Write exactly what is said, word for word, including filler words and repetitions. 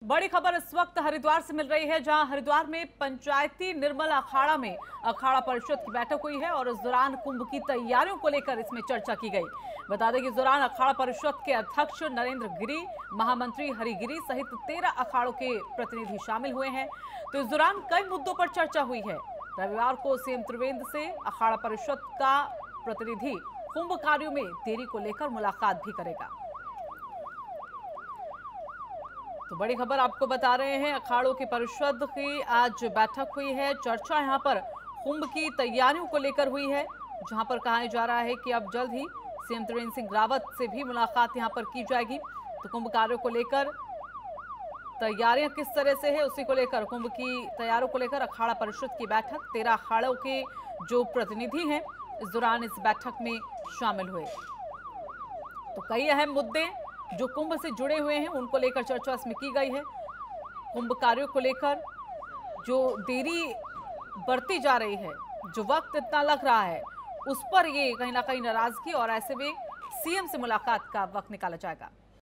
बड़ी खबर इस वक्त हरिद्वार से मिल रही है, जहां हरिद्वार में पंचायती निर्मल अखाड़ा में अखाड़ा परिषद की बैठक हुई है और इस दौरान कुंभ की तैयारियों को लेकर इसमें चर्चा की गई। बता दें कि इस दौरान अखाड़ा परिषद के अध्यक्ष नरेंद्र गिरी, महामंत्री हरि गिरी सहित तेरह अखाड़ों के प्रतिनिधि शामिल हुए हैं। तो इस दौरान कई मुद्दों पर चर्चा हुई है। रविवार को सीएम त्रिवेंद्र से अखाड़ा परिषद का प्रतिनिधि कुंभ कार्यों में देरी को लेकर मुलाकात भी करेगा। तो बड़ी खबर आपको बता रहे हैं, अखाड़ों की परिषद की आज बैठक हुई है। चर्चा यहां पर कुंभ की तैयारियों को लेकर हुई है, जहां पर कहा जा रहा है कि अब जल्द ही सीएम त्रिवेंद्र सिंह रावत से भी मुलाकात यहां पर की जाएगी। तो कुंभ कार्यों को लेकर तैयारियां किस तरह से है, उसी को लेकर कुंभ की तैयारियों को लेकर अखाड़ा परिषद की बैठक, तेरह अखाड़ों के जो प्रतिनिधि हैं इस दौरान इस बैठक में शामिल हुए। तो कई अहम मुद्दे जो कुंभ से जुड़े हुए हैं उनको लेकर चर्चा इसमें की गई है। कुंभ कार्यों को लेकर जो देरी बढ़ती जा रही है, जो वक्त इतना लग रहा है, उस पर ये कहीं ना कहीं नाराजगी और ऐसे में सीएम से मुलाकात का वक्त निकाला जाएगा।